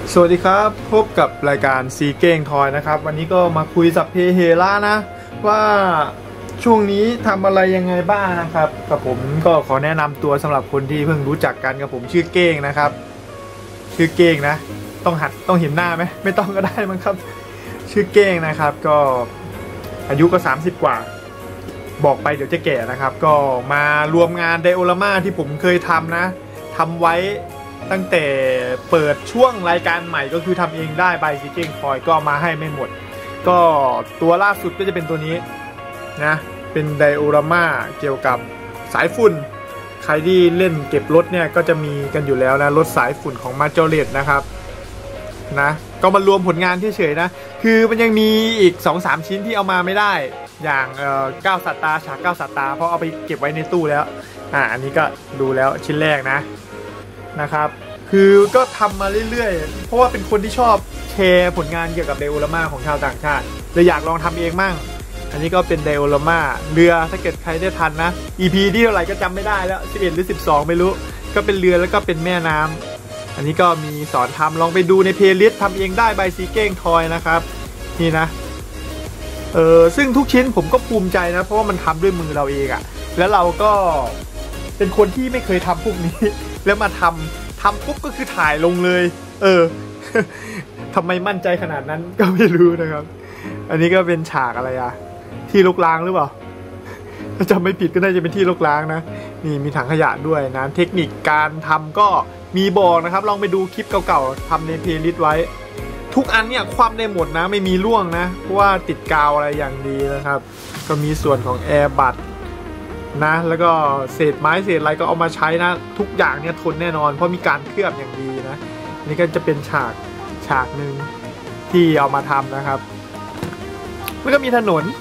สวัสดีครับพบกับรายการซีเก้งทอยนะครับวันนี้ก็มาคุยสัพเพเฮระนะว่าช่วงนี้ทำอะไรยังไงบ้างนะครับกับผมก็ขอแนะนำตัวสำหรับคนที่เพิ่งรู้จักกันกับผมชื่อเก้งนะครับชื่อเก้งนะต้องเห็นหน้าไหมไม่ต้องก็ได้มั้งครับชื่อเก้งนะครับก็อายุก็30กว่าบอกไปเดี๋ยวจะแก่นะครับก็มารวมงานไดโอรามาที่ผมเคยทำนะทำไว้ตั้งแต่เปิดช่วงรายการใหม่ก็คือทำเองได้ใบซีเก้งทอยก็มาให้ไม่หมดก็ตัวล่าสุดก็จะเป็นตัวนี้นะเป็นไดโอรามาเกี่ยวกับสายฝุ่นใครที่เล่นเก็บรถเนี่ยก็จะมีกันอยู่แล้วนะรถสายฝุ่นของมาจอเรตนะครับนะก็มารวมผลงานเฉยๆนะคือมันยังมีอีก 2-3 ชิ้นที่เอามาไม่ได้อย่าง9สัตตาฉาก9สัตตาเพราะเอาไปเก็บไว้ในตู้แล้วอันนี้ก็ดูแล้วชิ้นแรกนะครับคือก็ทำมาเรื่อยๆเพราะว่าเป็นคนที่ชอบแชร์ผลงานเกี่ยวกับไดโอรามาของชาวต่างชาติเลยอยากลองทำเองมั่งอันนี้ก็เป็นไดโอรามาเรือถ้าเกิดใครได้ทันนะ EP ที่เท่าไหร่ก็จำไม่ได้แล้ว11หรือ12ไม่รู้ก็เป็นเรือแล้วก็เป็นแม่น้ำอันนี้ก็มีสอนทำลองไปดูในเพลย์ลิสต์ทำเองได้ใบซีเก้งทอยนะครับนี่นะซึ่งทุกชิ้นผมก็ภูมิใจนะเพราะว่ามันทำด้วยมือเราเองอะแล้วเราก็เป็นคนที่ไม่เคยทำพวกนี้แล้วมาทำปุ๊บก็คือถ่ายลงเลยทำไมมั่นใจขนาดนั้นก็ไม่รู้นะครับอันนี้ก็เป็นฉากอะไรอะที่ลกล้างหรือเปล่าถ้าจำไม่ผิดก็น่าจะเป็นที่ลกล้างนะนี่มีถังขยะด้วยนะเทคนิคการทำก็มีบอกนะครับลองไปดูคลิปเก่าๆทำในเพลย์ลิสต์ไว้ทุกอันเนี่ยคว่ำได้หมดนะไม่มีร่วงนะเพราะว่าติดกาวอะไรอย่างดีนะครับก็มีส่วนของแอร์บัตนะแล้วก็เศษไม้เศษอะไรก็เอามาใช้นะทุกอย่างเนี่ยทนแน่นอนเพราะมีการเคลือบอย่างดีนะนี่ก็จะเป็นฉากหนึ่งที่เอามาทำนะครับแล้วก็มีถนน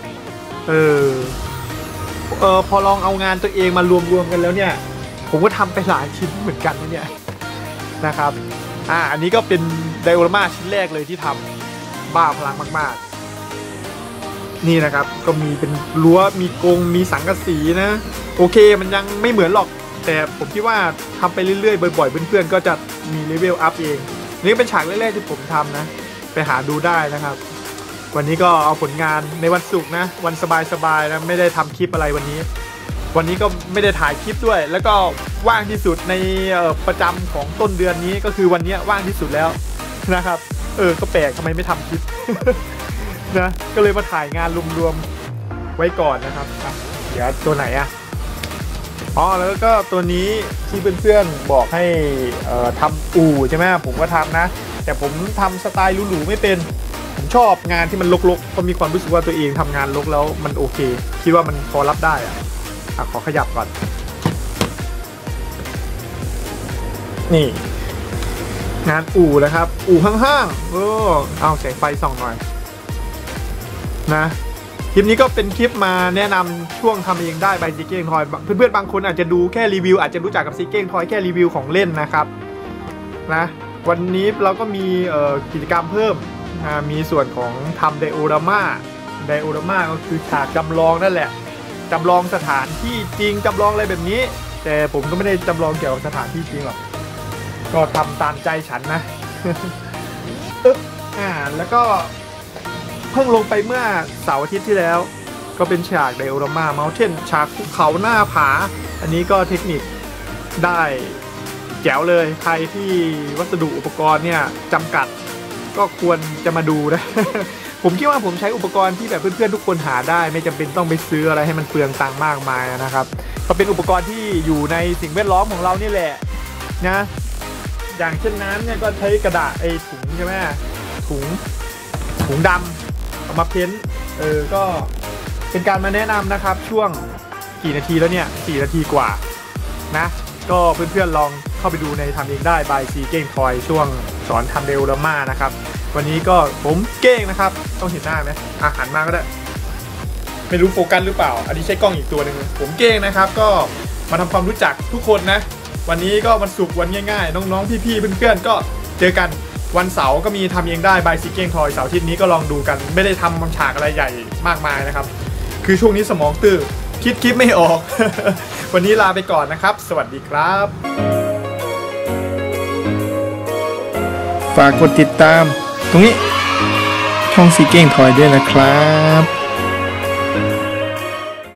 พอลองเอางานตัวเองมารวมกันแล้วเนี่ยผมก็ทำไปหลายชิ้นเหมือนกันนะเนี่ยนะครับอันนี้ก็เป็นไดโอรามาชิ้นแรกเลยที่ทำบ้าพลังมากๆนี่นะครับก็มีเป็นรั้วมีกรงมีสังกะสีนะโอเคมันยังไม่เหมือนหรอกแต่ผมคิดว่าทำไปเรื่อยๆบ่อยๆเพื่อนๆก็จะมีเลเวลอัพเองนี่เป็นฉากแรกๆที่ผมทำนะไปหาดูได้นะครับวันนี้ก็เอาผลงานในวันศุกร์นะวันสบายๆนะไม่ได้ทำคลิปอะไรวันนี้ก็ไม่ได้ถ่ายคลิปด้วยแล้วก็ว่างที่สุดในประจำของต้นเดือนนี้ก็คือวันนี้ว่างที่สุดแล้วนะครับก็แปลกทำไมไม่ทำคลิป นะก็เลยมาถ่ายงานรวมๆไว้ก่อนนะครับเดี๋ยวตัวไหนแล้วก็ตัวนี้ที่เพื่อนๆบอกให้ทำอู่ใช่ไหมผมก็ทำนะแต่ผมทำสไตล์หรูๆไม่เป็นผมชอบงานที่มันรกๆเพราะมีความรู้สึกว่าตัวเองทำงานรกแล้วมันโอเคคิดว่ามันพอรับได้ขอขยับก่อนนี่งานอู่นะครับอู่ห้างๆเอาแสงไฟส่องหน่อยนะคลิปนี้ก็เป็นคลิปมาแนะนำช่วงทำเองได้ใบซีเก้งทอยเพื่อนๆบางคนอาจจะดูแค่รีวิวอาจจะรู้จักกับซีเก้งทอยแค่รีวิวของเล่นนะครับนะวันนี้เราก็มีกิจกรรมเพิ่มมีส่วนของทำไดโอรามาก็คือฉากจำลองนั่นแหละจำลองสถานที่จริงจำลองอะไรแบบนี้แต่ผมก็ไม่ได้จำลองเกี่ยวกับสถานที่จริงหรอกก็ทำตามใจฉันนะ แล้วก็เพิ่งลงไปเมื่อเสาร์อาทิตย์ที่แล้วก็เป็นฉากไดโอรามาเมาน์เทนฉากภูเขาหน้าผาอันนี้ก็เทคนิคได้แจ๋วเลยใครที่วัสดุอุปกรณ์เนี่ยจำกัดก็ควรจะมาดูนะ ผมคิดว่าผมใช้อุปกรณ์ที่แบบเพื่อนๆทุกคนหาได้ไม่จำเป็นต้องไปซื้ออะไรให้มันเปลืองตังค์มากมายนะครับก็เป็นอุปกรณ์ที่อยู่ในสิ่งแวดล้อมของเรานี่แหละนะอย่างเช่นน้ำเนี่ยก็ใช้กระดาษถุงใช่ไหมถุงดำเอามาเพ้นก็เป็นการมาแนะนำนะครับช่วงกี่นาทีแล้วเนี่ย4 นาทีกว่านะก็เพื่อนๆลองเข้าไปดูในทำเองได้บายซีเก้งทอยช่วงสอนทำไดโอรามานะครับวันนี้ก็ผมเก้งนะครับต้องเห็นหน้าไหมหันมาก็ได้ไม่รู้โฟกัสหรือเปล่าอันนี้ใช้กล้องอีกตัวหนึ่งผมเก้งนะครับก็มาทำความรู้จักทุกคนนะวันนี้ก็วันศุกร์วันง่ายๆน้องๆพี่ๆเพื่อนๆก็เจอกันวันเสาร์ก็มีทำเองได้บายซีเก้งทอยเสาร์อาทิตย์นี้ก็ลองดูกันไม่ได้ทำฉากอะไรใหญ่มากมายนะครับคือช่วงนี้สมองตื้อคิดคลิปไม่ออก วันนี้ลาไปก่อนนะครับสวัสดีครับฝากกดติดตามตรงนี้ช่องซีเก้งทอยด้วยนะครับ